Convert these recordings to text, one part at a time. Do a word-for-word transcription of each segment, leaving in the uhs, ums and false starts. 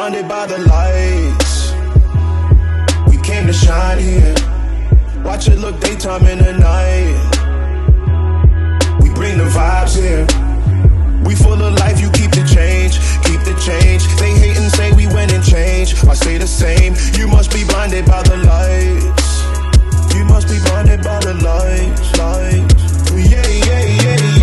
blinded by the lights. We came to shine here. Watch it look daytime in the night. We bring the vibes here. We full of life, you keep the change, keep the change. They hate and say we went and changed. I say the same, you must be blinded by the lights. You must be blinded by the lights, lights. Yeah, yeah, yeah,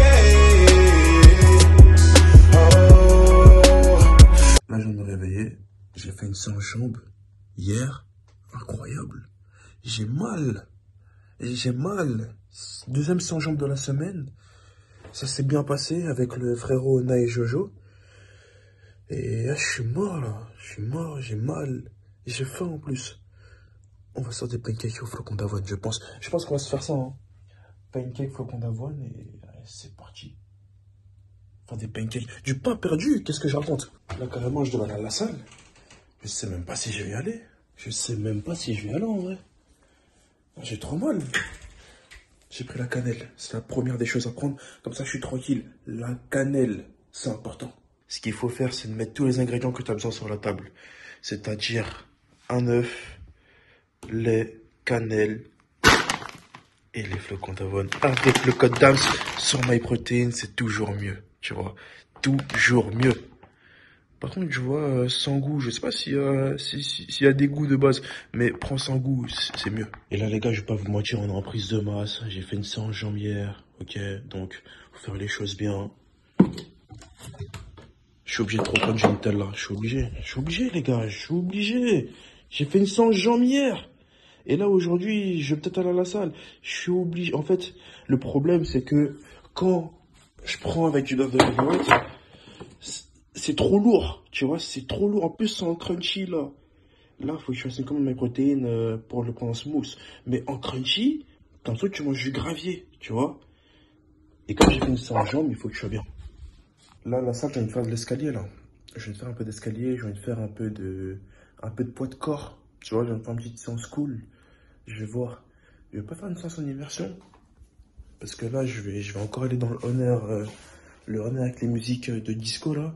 yeah. Oh. Là, je viens de me réveiller. J'ai fait une séance jambes hier. Incroyable. J'ai mal. J'ai mal. Deuxième séance jambes de la semaine. Ça s'est bien passé avec le frérot Na et Jojo. Et là, je suis mort, là. Je suis mort, j'ai mal. Et j'ai faim, en plus. On va sortir des pancakes au flocon d'avoine, je pense. Je pense qu'on va se faire ça, hein. Pancakes, flocon d'avoine, et allez, c'est parti. Faire des pancakes. Du pain perdu, qu'est-ce que je raconte? Là, carrément, je dois aller à la salle. Je sais même pas si je vais y aller. Je sais même pas si je vais y aller, en vrai. J'ai trop mal. J'ai pris la cannelle. C'est la première des choses à prendre. Comme ça, je suis tranquille. La cannelle, c'est important. Ce qu'il faut faire, c'est de mettre tous les ingrédients que tu as besoin sur la table. C'est-à-dire un œuf, lait, cannelle et les flocons d'avoine. Avec le code D A M S sur MyProtein, c'est toujours mieux. Tu vois, toujours mieux. Par contre, je vois euh, sans goût. Je sais pas s'il y a, si, si, s'il y a des goûts de base, mais prends sans goût, c'est mieux. Et là, les gars, je vais pas vous mentir, on est en prise de masse. J'ai fait une séance jambes hier, ok. Donc, faut faire les choses bien. Je suis obligé de trop prendre du Nutella. Je suis obligé. Je suis obligé, les gars. Je suis obligé. J'ai fait une séance jambes hier. Et là, aujourd'hui, je vais peut-être aller à la salle. Je suis obligé. En fait, le problème, c'est que quand je prends avec du beurre de cacahuète, c'est trop lourd, tu vois, c'est trop lourd. En plus, c'est en crunchy, là. Là, faut que je fasse comme mes protéines euh, pour le prendre en smooth. Mais en crunchy, comme ça, tu manges du gravier, tu vois. Et comme j'ai fait une séance jambes, il faut que je sois bien. Là, la salle, je viens de faire de l'escalier, là. Je viens de faire un peu d'escalier, je viens de faire un peu de, un peu de poids de corps. Tu vois, je viens de faire une petite séance cool. Je vais voir. Je vais pas faire une séance en immersion. Parce que là, je vais, je vais encore aller dans le honneur, euh, le honneur avec les musiques de disco, là.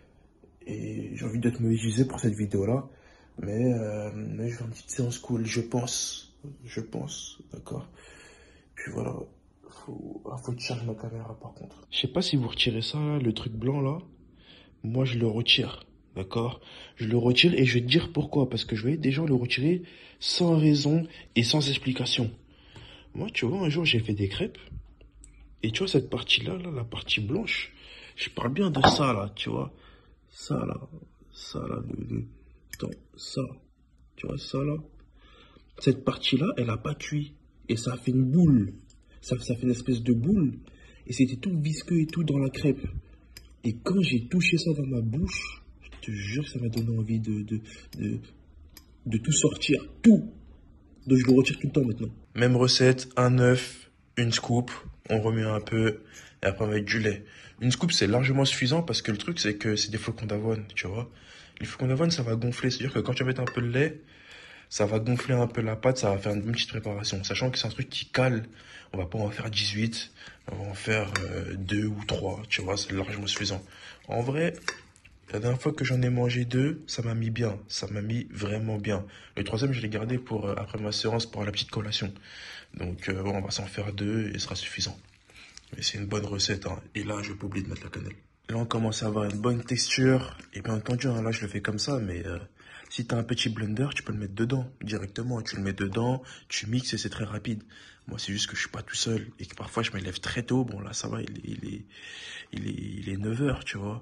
Et j'ai envie d'être mobilisé pour cette vidéo-là. Mais, euh, mais je vais faire une petite séance cool, je pense. Je pense, d'accord. Puis voilà. Faut, ah, faut que je charge ma caméra, par contre. Je sais pas si vous retirez ça, là, le truc blanc, là. Moi, je le retire, d'accord. Je le retire et je vais te dire pourquoi. Parce que je voyais des gens le retirer sans raison et sans explication. Moi, tu vois, un jour, j'ai fait des crêpes. Et tu vois, cette partie-là, là, la partie blanche, je parle bien de ça, là, tu vois. Ça là, ça là, le, le, attends, ça, tu vois ça là, cette partie-là, elle a pas cuit et ça a fait une boule, ça, ça fait une espèce de boule et c'était tout visqueux et tout dans la crêpe. Et quand j'ai touché ça dans ma bouche, je te jure que ça m'a donné envie de, de, de, de tout sortir, tout. Donc je le retire tout le temps maintenant. Même recette, un œuf, une scoop, on remet un peu et après on met du lait. Une scoop, c'est largement suffisant parce que le truc, c'est que c'est des flocons d'avoine, tu vois. Les flocons d'avoine, ça va gonfler. C'est-à-dire que quand tu vas mettre un peu de lait, ça va gonfler un peu la pâte, ça va faire une petite préparation. Sachant que c'est un truc qui cale, on va pas en faire dix-huit, on va en faire euh, deux ou trois, tu vois, c'est largement suffisant. En vrai, la dernière fois que j'en ai mangé deux, ça m'a mis bien, ça m'a mis vraiment bien. Le troisième, je l'ai gardé pour euh, après ma séance pour la petite collation. Donc, euh, bon, on va s'en faire deux et ce sera suffisant. Mais c'est une bonne recette, hein. Et là, je vais pas oublier de mettre la cannelle. Là, on commence à avoir une bonne texture. Et bien entendu, hein, là, je le fais comme ça. Mais euh, si tu as un petit blender, tu peux le mettre dedans directement. Tu le mets dedans, tu mixes et c'est très rapide. Moi, c'est juste que je suis pas tout seul. Et que parfois, je me lève très tôt. Bon, là, ça va, il est, il est, il est, il est neuf heures, tu vois.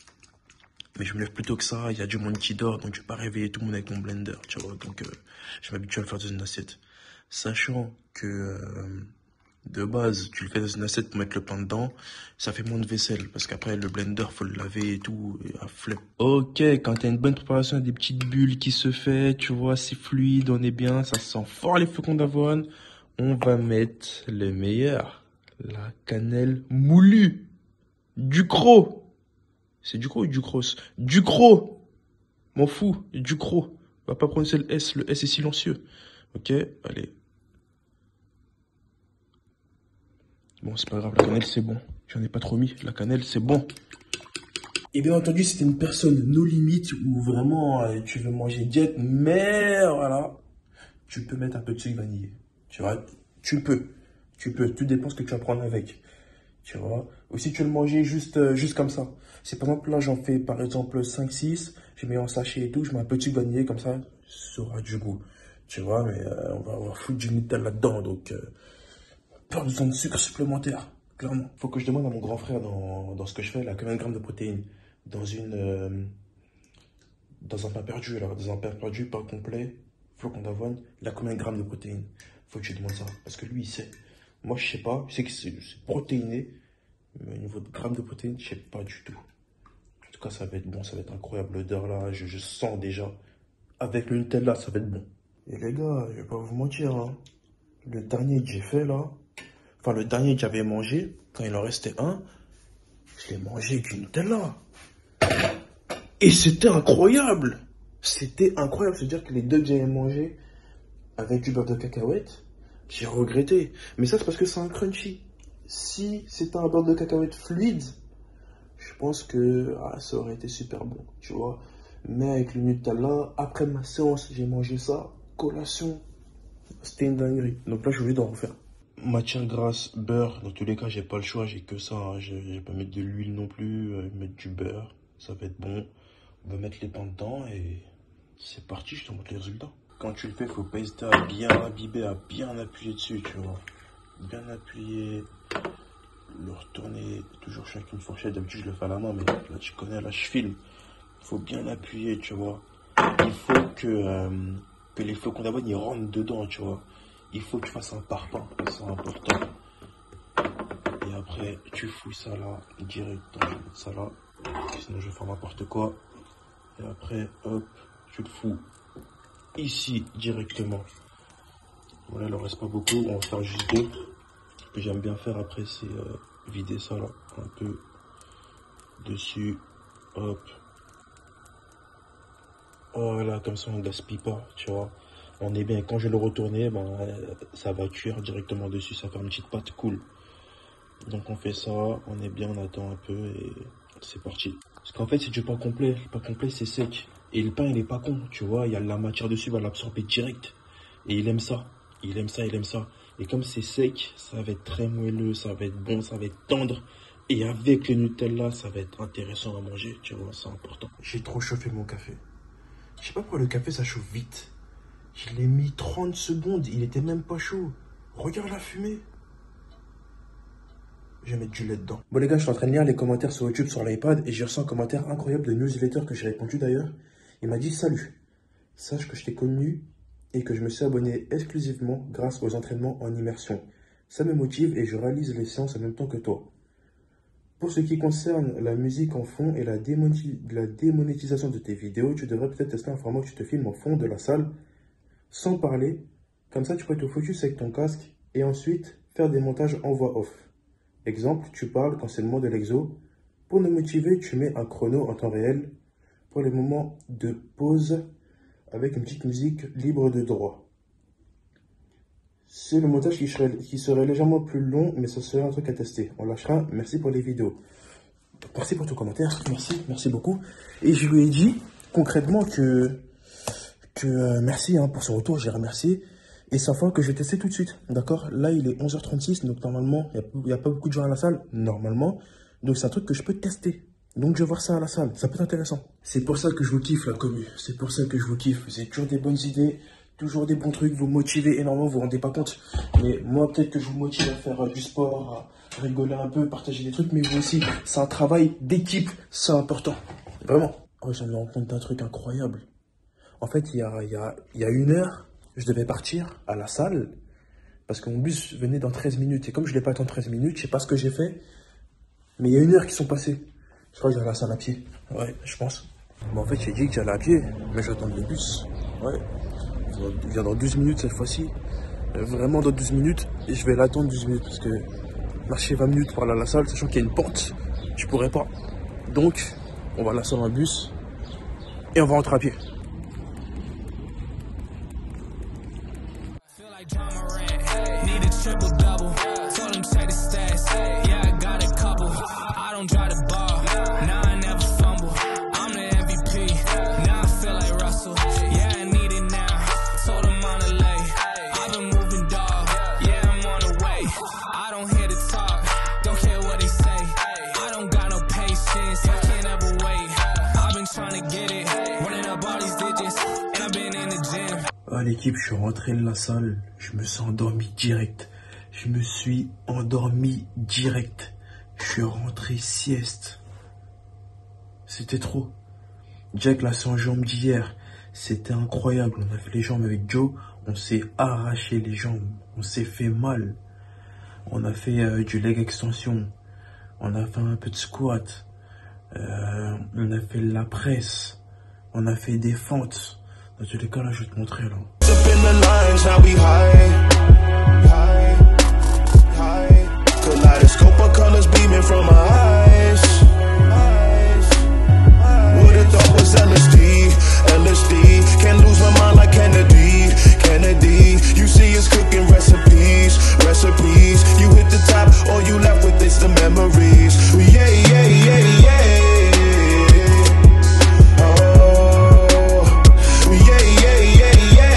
Mais je me lève plus tôt que ça. Il y a du monde qui dort. Donc, je vais pas réveiller tout le monde avec mon blender, tu vois. Donc, euh, je m'habitue à le faire dans une assiette. Sachant que... Euh, de base, tu le fais dans une assiette pour mettre le pain dedans, ça fait moins de vaisselle, parce qu'après, le blender, faut le laver et tout, et à flemme. Ok, quand t'as une bonne préparation, des petites bulles qui se fait, tu vois, c'est fluide, on est bien, ça sent fort les flocons d'avoine, on va mettre le meilleur, la cannelle moulue, du croc. C'est du croc ou du cross? Du croc. M'en fous, du croc. On va pas prononcer le S, le S est silencieux. Ok, allez. Bon, c'est pas grave, la cannelle, c'est bon. J'en ai pas trop mis. La cannelle, c'est bon. Et bien entendu, c'était une personne no limite où vraiment euh, tu veux manger diète, mais voilà, tu peux mettre un peu de sucre vanillé. Tu vois, tu peux, tu peux, tout dépend ce que tu vas prendre avec. Tu vois, ou si tu veux le manger juste, euh, juste comme ça. C'est par exemple là, j'en fais par exemple cinq six, je mets en sachet et tout, je mets un peu de sucre vanillé comme ça, ça aura du goût. Tu vois, mais euh, on, va, on va foutre du Nutella là-dedans, donc euh, pas besoin de sucre supplémentaire, clairement. Faut que je demande à mon grand frère dans, dans ce que je fais, là, combien de grammes de protéines dans une euh, dans un pain perdu, là, dans un pain perdu, pain complet, flocon d'avoine, il a combien de grammes de protéines? Faut que je lui demande ça, parce que lui, il sait. Moi, je sais pas, je sais que c'est protéiné, mais au niveau de grammes de protéines, je sais pas du tout. En tout cas, ça va être bon, ça va être incroyable, l'odeur là, je, je sens déjà. Avec le Nutella, ça va être bon. Et les gars, je vais pas vous mentir, hein. Le dernier que j'ai fait là, enfin le dernier que j'avais mangé, quand il en restait un, je l'ai mangé avec du Nutella. Et c'était incroyable. C'était incroyable, c'est-à-dire que les deux que j'avais mangé avec du beurre de cacahuète, j'ai regretté. Mais ça, c'est parce que c'est un crunchy. Si c'était un beurre de cacahuète fluide, je pense que ah, ça aurait été super bon, tu vois. Mais avec le Nutella, après ma séance, j'ai mangé ça, collation. C'était une dinguerie. Donc là, je vais d'en refaire. Matière grasse, beurre. Dans tous les cas, j'ai pas le choix, j'ai que ça. Hein. Je vais pas mettre de l'huile non plus, euh, mettre du beurre. Ça va être bon. On va mettre les pains dedans et c'est parti, je te montre les résultats. Quand tu le fais, faut pas hésiter à bien imbiber, à bien appuyer dessus, tu vois. Bien appuyer, le retourner, toujours avec une fourchette. D'habitude, je le fais à la main, mais là, tu connais, là, je filme. Il faut bien appuyer, tu vois. Il faut que, euh, que les flocons d'avoine, ils rentrent dedans, tu vois. Il faut que tu fasses un parpaing, c'est important. Et après, tu fouilles ça là, direct, je vais mettre ça là. Sinon, je vais faire n'importe quoi. Et après, hop, tu le fous ici directement. Voilà, il en reste pas beaucoup, on va faire juste deux. Ce que j'aime bien faire après, c'est euh, vider ça là, un peu dessus, hop. Voilà, comme ça on ne gaspille pas, tu vois. On est bien, quand je vais le retourner, ben, ça va cuire directement dessus, ça fait une petite pâte cool. Donc on fait ça, on est bien, on attend un peu et c'est parti. Parce qu'en fait, c'est du pain complet. Le pain complet, c'est sec. Et le pain, il est pas con, tu vois. Il y a la matière dessus, il va l'absorber direct. Et il aime ça. Il aime ça, il aime ça. Et comme c'est sec, ça va être très moelleux, ça va être bon, ça va être tendre. Et avec le Nutella, ça va être intéressant à manger, tu vois, c'est important. J'ai trop chauffé mon café. Je sais pas pourquoi le café, ça chauffe vite. Je l'ai mis trente secondes, il était même pas chaud. Regarde la fumée. Je vais mettre du lait dedans. Bon les gars, je suis en train de lire les commentaires sur YouTube sur l'iPad et j'ai reçu un commentaire incroyable de newsletter que j'ai répondu d'ailleurs. Il m'a dit « Salut, sache que je t'ai connu et que je me suis abonné exclusivement grâce aux entraînements en immersion. Ça me motive et je réalise les séances en même temps que toi. Pour ce qui concerne la musique en fond et la, la démonétisation de tes vidéos, tu devrais peut-être tester un format où tu te filmes en fond de la salle sans parler. Comme ça, tu pourrais te focus avec ton casque et ensuite faire des montages en voix off. Exemple, tu parles quand c'est le moment de l'exo. Pour nous motiver, tu mets un chrono en temps réel pour les moments de pause avec une petite musique libre de droit. C'est le montage qui serait, qui serait légèrement plus long, mais ça serait un truc à tester. On lâchera. Merci pour les vidéos. Merci pour ton commentaire. Merci, merci beaucoup. Et je lui ai dit concrètement que, que euh, merci hein, pour son retour. J'ai remercié. Et c'est un format que je vais tester tout de suite, d'accord? Là, il est onze heures trente-six, donc normalement, il n'y a, a pas beaucoup de gens à la salle, normalement. Donc, c'est un truc que je peux tester. Donc, je vais voir ça à la salle. Ça peut être intéressant. C'est pour ça que je vous kiffe, la commu. C'est pour ça que je vous kiffe. Vous avez toujours des bonnes idées, toujours des bons trucs. Vous motivez énormément, vous vous rendez pas compte. Mais moi, peut-être que je vous motive à faire du sport, à rigoler un peu, partager des trucs. Mais vous aussi, c'est un travail d'équipe. C'est important. Vraiment. Oh, je me rends compte d'un truc incroyable. En fait, il y a, il y a, il y a une heure... Je devais partir à la salle parce que mon bus venait dans treize minutes. Et comme je ne l'ai pas attendu treize minutes, je ne sais pas ce que j'ai fait. Mais il y a une heure qui sont passées. Je crois que j'allais à la salle à pied. Ouais, je pense. Mais en fait, j'ai dit que j'allais à pied, mais j'attends le bus. Ouais. Il vient dans douze minutes cette fois-ci. Vraiment dans douze minutes. Et je vais l'attendre douze minutes parce que marcher vingt minutes pour aller à la salle, sachant qu'il y a une pente, je pourrais pas. Donc, on va la salle en bus et on va rentrer à pied. Triple double, told him check the stats. Yeah, I got a couple. I don't drive the ball, nah, I never phone. l'équipe, je suis rentré de la salle, je me suis endormi direct. Je me suis endormi direct. Je suis rentré sieste. C'était trop. Jack, la sans jambes d'hier, c'était incroyable. On a fait les jambes avec Joe, on s'est arraché les jambes, on s'est fait mal. On a fait euh, du leg extension, on a fait un peu de squat, euh, on a fait la presse, on a fait des fentes. Dans tous les cas, là, je vais te montrer, là. Kaleidoscope of colors beaming from my eyes. Would've thought was L S D, L S D. Can't lose my mind like Kennedy, Kennedy. You see us cooking recipes, recipes. You hit the top, all you left with is the memories. Yeah, yeah, yeah, yeah. Oh, yeah, yeah, yeah, yeah.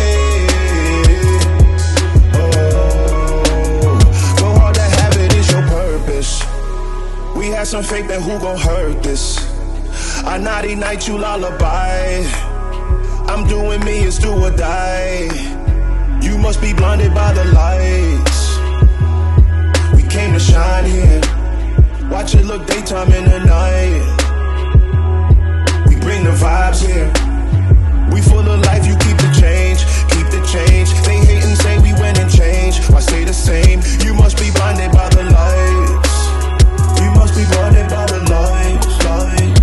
We had some faith that who gon' hurt this. I naughty night you lullaby. I'm doing me, it's do or die. You must be blinded by the lights. We came to shine here. Watch it look daytime in the night. We bring the vibes here. We full of life, you keep the change, keep the change. They hate and say we went and changed. Why stay the same? You must be blinded by the lights. You must be blinded by the lights, lights.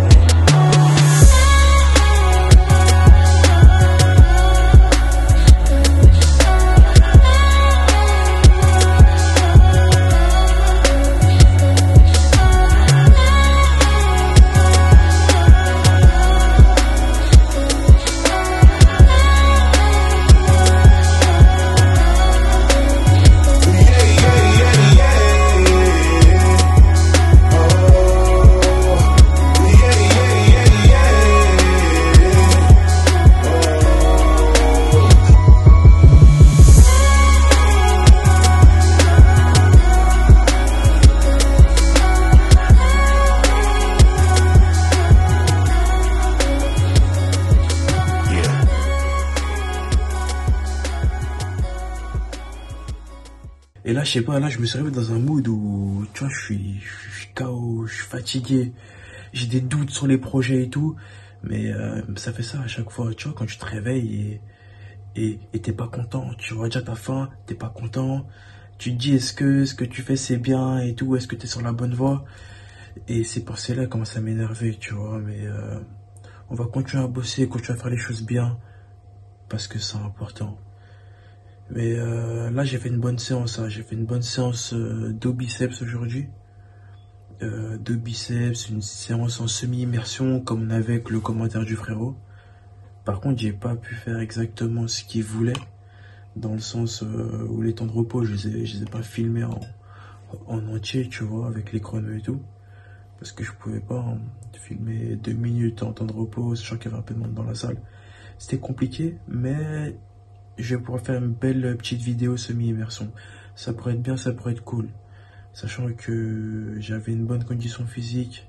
Et là, je sais pas, là, je me suis arrivé dans un mood où, tu vois, je suis, je suis K O, je suis fatigué, j'ai des doutes sur les projets et tout, mais euh, ça fait ça à chaque fois, tu vois, quand tu te réveilles et et t'es pas content, tu vois déjà ta faim, t'es pas content, tu te dis est-ce que ce que tu fais c'est bien et tout, est-ce que t'es sur la bonne voie, et ces pensées-là commencent à m'énerver, tu vois, mais euh, on va continuer à bosser, continuer à faire les choses bien, parce que c'est important. Mais euh, là, j'ai fait une bonne séance. Hein. J'ai fait une bonne séance euh, dos biceps aujourd'hui. Euh, dos biceps, une séance en semi-immersion comme on avait avec le commentaire du frérot. Par contre, j'ai pas pu faire exactement ce qu'il voulait. Dans le sens euh, où les temps de repos, je les ai, je les ai pas filmés en, en entier, tu vois, avec les chronos et tout. Parce que je pouvais pas hein, filmer deux minutes en temps de repos, sachant qu'il y avait un peu de monde dans la salle. C'était compliqué, mais je vais pouvoir faire une belle petite vidéo semi-immersion. Ça pourrait être bien, ça pourrait être cool. Sachant que j'avais une bonne condition physique,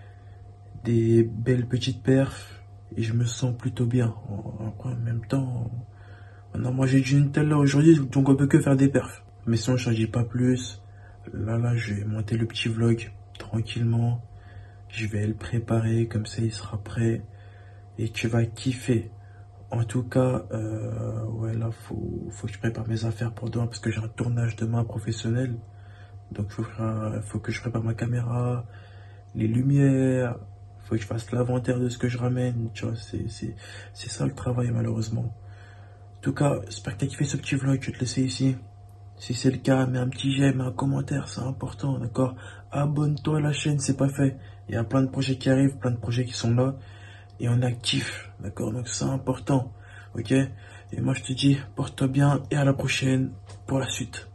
des belles petites perfs, et je me sens plutôt bien. En, en même temps, on a mangé du Nutella aujourd'hui, donc on peut que faire des perfs. Mais sinon, je ne dis pas plus. Là, là, je vais monter le petit vlog tranquillement. Je vais le préparer, comme ça il sera prêt. Et tu vas kiffer. En tout cas, euh, ouais, là, faut, faut que je prépare mes affaires pour demain parce que j'ai un tournage demain professionnel. Donc, il faut, faut que je prépare ma caméra, les lumières, faut que je fasse l'inventaire de ce que je ramène. Tu vois, c'est ça le travail, malheureusement. En tout cas, j'espère que tu as kiffé ce petit vlog. Je vais te laisser ici. Si c'est le cas, mets un petit j'aime, un commentaire, c'est important, d'accord? Abonne-toi à la chaîne, c'est pas fait. Il y a plein de projets qui arrivent, plein de projets qui sont là. Et on est actif, d'accord? Donc c'est important, ok? Et moi je te dis, porte-toi bien et à la prochaine pour la suite.